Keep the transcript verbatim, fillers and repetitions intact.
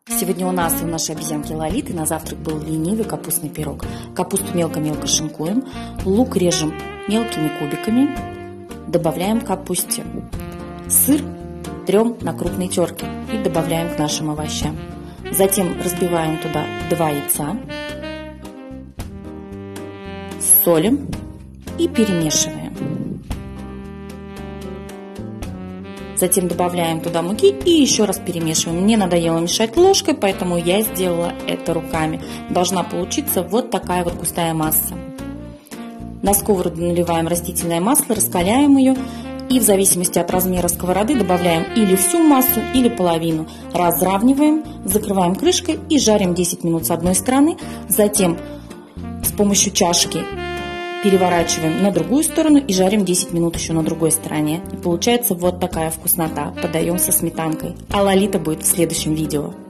Сегодня у нас и у нашей обезьянки Лолиты на завтрак был ленивый капустный пирог. Капусту мелко-мелко шинкуем, лук режем мелкими кубиками, добавляем к капусте. Сыр трем на крупной терке и добавляем к нашим овощам. Затем разбиваем туда два яйца, солим и перемешиваем. Затем добавляем туда муки и еще раз перемешиваем. Мне надоело мешать ложкой, поэтому я сделала это руками. Должна получиться вот такая вот густая масса. На сковороду наливаем растительное масло, раскаляем ее и в зависимости от размера сковороды добавляем или всю массу, или половину. Разравниваем, закрываем крышкой и жарим десять минут с одной стороны. Затем с помощью чашки переворачиваем на другую сторону и жарим десять минут еще на другой стороне. И получается вот такая вкуснота. Подаем со сметанкой. А Лолита будет в следующем видео.